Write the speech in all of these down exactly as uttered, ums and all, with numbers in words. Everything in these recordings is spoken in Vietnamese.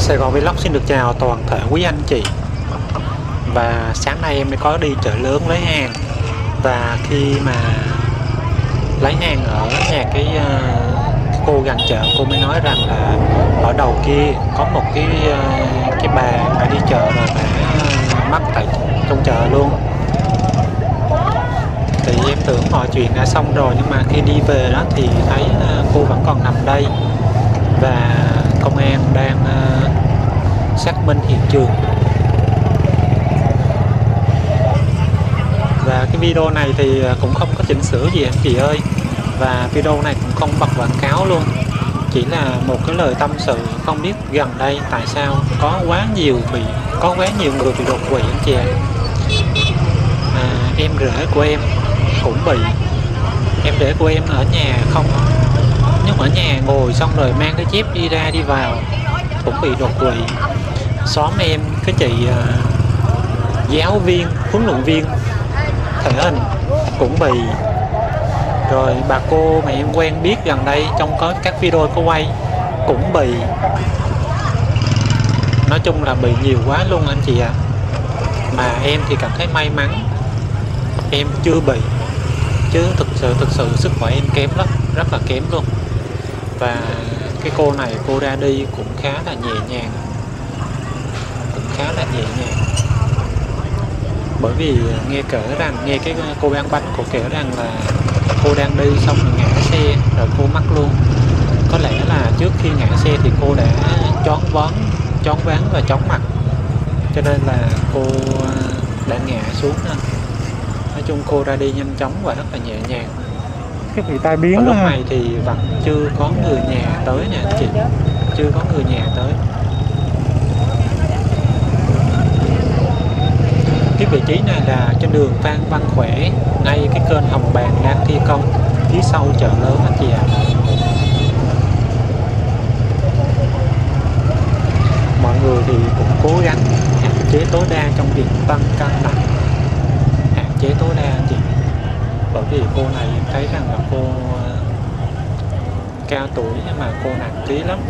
Sài Gòn Vlog xin được chào toàn thể quý anh chị. Và sáng nay em có đi chợ lớn lấy hàng. Và khi mà lấy hàng ở nhà cái, uh, cái cô gần chợ, cô mới nói rằng là ở đầu kia có một cái uh, cái bà đã đi chợ rồi bà mắc tại trong chợ luôn. Thì em tưởng mọi chuyện đã xong rồi, nhưng mà khi đi về đó thì thấy uh, cô vẫn còn nằm đây. Và công an đang uh, xác minh hiện trường. Và cái video này thì cũng không có chỉnh sửa gì anh chị ơi. Và video này cũng không bật quảng cáo luôn, chỉ là một cái lời tâm sự. Không biết gần đây tại sao có quá nhiều bị có quá nhiều người bị đột quỵ anh chị ạ. À, em rể của em cũng bị. Em rể của em ở nhà không, nhưng ở nhà ngồi xong rồi mang cái dép đi ra đi vào cũng bị đột quỵ. Xóm em cái chị uh, giáo viên, huấn luyện viên thể hình cũng bị. Rồi bà cô mà em quen biết gần đây trong có các video có quay cũng bị. Nói chung là bị nhiều quá luôn anh chị ạ. À. Mà em thì cảm thấy may mắn em chưa bị, chứ thực sự thực sự sức khỏe em kém lắm, rất là kém luôn. Và cái cô này cô ra đi cũng khá là nhẹ nhàng, cũng khá là nhẹ nhàng. Bởi vì nghe kể rằng, nghe cái cô bán bánh cô kể rằng là cô đang đi xong rồi ngã xe rồi cô mắc luôn. Có lẽ là trước khi ngã xe thì cô đã choáng váng, choáng váng và chóng mặt, cho nên là cô đã ngã xuống. Nói chung cô ra đi nhanh chóng và rất là nhẹ nhàng. Cái bị tai biến. Ở lúc này thì vẫn chưa có người nhà tới nè anh chị, chưa có người nhà tới. Cái vị trí này là trên đường Phan Văn Khỏe, ngay cái kênh Hồng Bàng đang thi công phía sau chợ lớn anh chị ạ. Mọi người thì cũng cố gắng hạn chế tối đa trong việc tăng cân nặng, hạn chế tối đa anh chị. Bởi vì cô này em thấy rằng là cô uh, cao tuổi nhưng mà cô nặng ký lắm.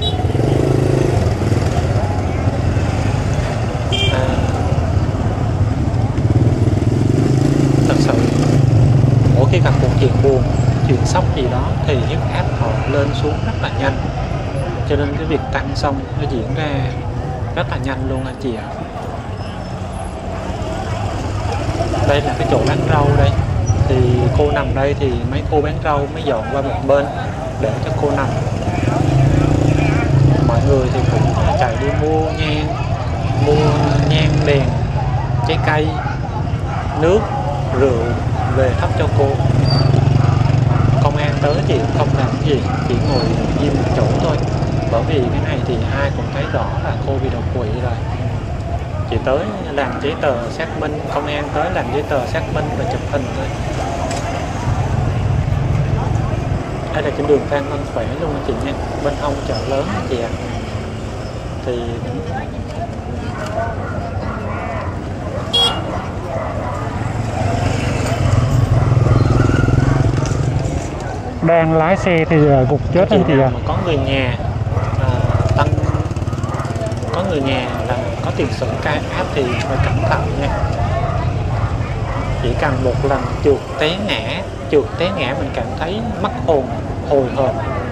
À, thật sự mỗi khi gặp một chuyện buồn, chuyện sốc gì đó thì huyết áp họ lên xuống rất là nhanh, cho nên cái việc tăng xong nó diễn ra rất là nhanh luôn anh chị ạ. Đây là cái chỗ bán rau đây, thì cô nằm đây thì mấy cô bán rau mới dọn qua một bên để cho cô nằm. Mọi người thì cũng chạy đi mua nhang, mua nhang, đèn, trái cây, nước, rượu về thắp cho cô. Công an tới thì không làm gì, chỉ ngồi im một chỗ thôi. Bởi vì cái này thì ai cũng thấy rõ là cô bị đột quỵ rồi. Chỉ tới làm giấy tờ xác minh, công an tới làm giấy tờ xác minh và chụp hình thôi. Đây là trên đường Phan Văn Khỏe luôn anh chị nha, bên hông chợ lớn anh chị ạ. Thì đang lái xe thì gục chết anh chị ạ. Mà có người nhà à, tăng có người nhà là có tiền sử cao áp thì phải cẩn thận nha. Chỉ cần một lần trượt té ngã, trượt té ngã mình cảm thấy mất hồn, hồi hộp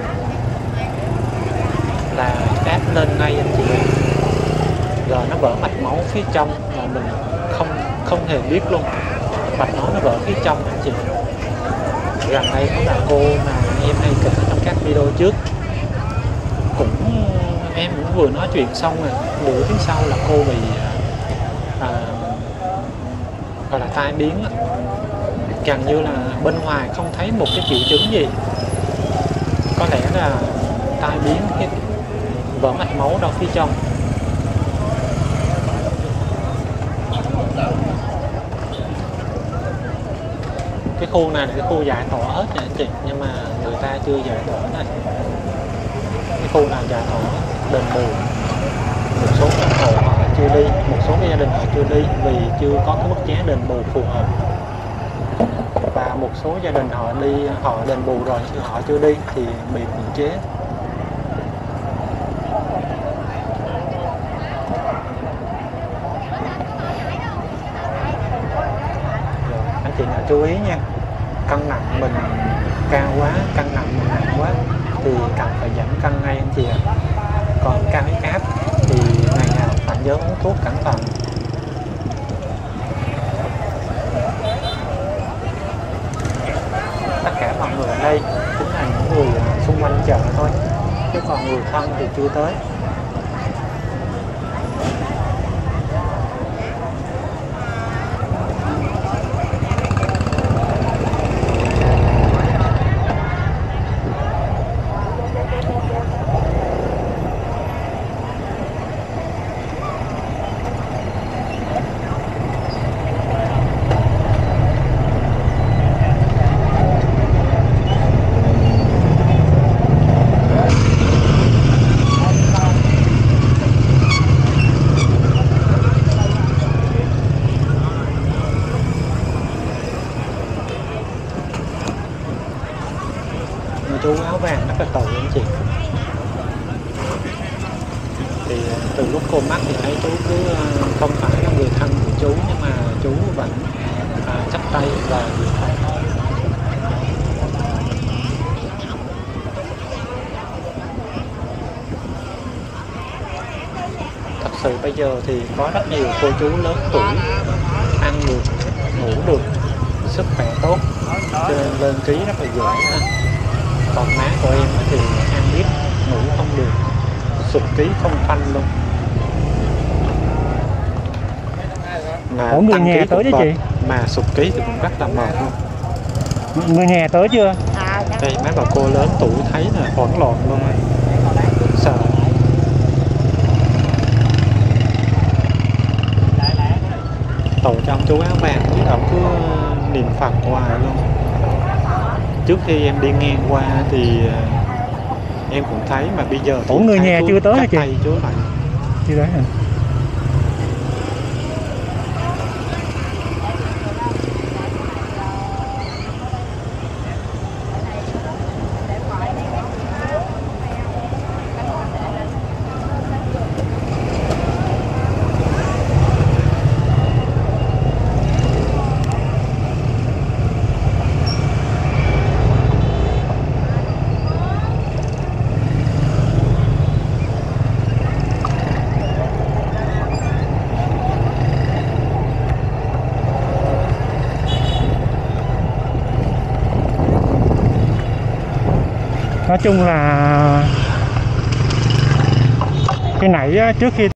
là áp lên ngay anh chị ạ. Rồi nó vỡ mạch máu phía trong mà mình không không hề biết luôn. Mạch máu nó vỡ phía trong anh chị. Gần đây có bà cô mà em hay kể trong các video trước, cũng em cũng vừa nói chuyện xong rồi, nửa tiếng sau là cô bị à, gọi là tai biến á. Gần như là bên ngoài không thấy một cái triệu chứng gì, có lẽ là tai biến, cái vỡ mạch máu đâu phía trong. Cái khu này là cái khu giải tỏa hết nha anh chị, nhưng mà người ta chưa giải tỏa này. Cái khu nào giải tỏa đền bù, một số các hộ họ chưa đi, một số cái gia đình họ chưa đi vì chưa có cái mức giá đền bù phù hợp. Và một số gia đình họ đi, họ đền bù rồi nhưng họ chưa đi thì bị cưỡng chế. chú ý nha, cân nặng mình cao quá, cân nặng mình nặng quá thì cần phải giảm cân ngay anh chị ạ. Còn cao huyết áp thì ngày nào phải nhớ uống thuốc cẩn thận. Tất cả mọi người ở đây chính là những người xung quanh chợ thôi, chứ còn người thân thì chưa tới. Chú áo vàng rất là tội anh chị. Thì từ lúc cô mắc thì thấy chú cứ không phải là người thân của chú, nhưng mà chú vẫn à, chắp tay và thật sự bây giờ thì có rất nhiều cô chú lớn tuổi ăn được, ngủ được, sức khỏe tốt, cho nên lên ký rất là dễ ha. Còn má của em thì ăn biết, ngủ không được, sụt ký không phanh luôn. Mà Ủa, người nhà tới chứ chị? Mà sụt ký thì cũng rất là mệt luôn. Người nhà tới chưa? Đây mấy bà cô lớn tuổi thấy là hoảng loạn luôn á, sợ. Tội cho ông chú áo vàng chứ ông cứ niệm Phật hoài luôn. Trước khi em đi ngang qua thì em cũng thấy, mà bây giờ thì ủa người nhà chưa tới hả chị? Chú lại Chưa tới hả? Nói chung là cái nãy trước khi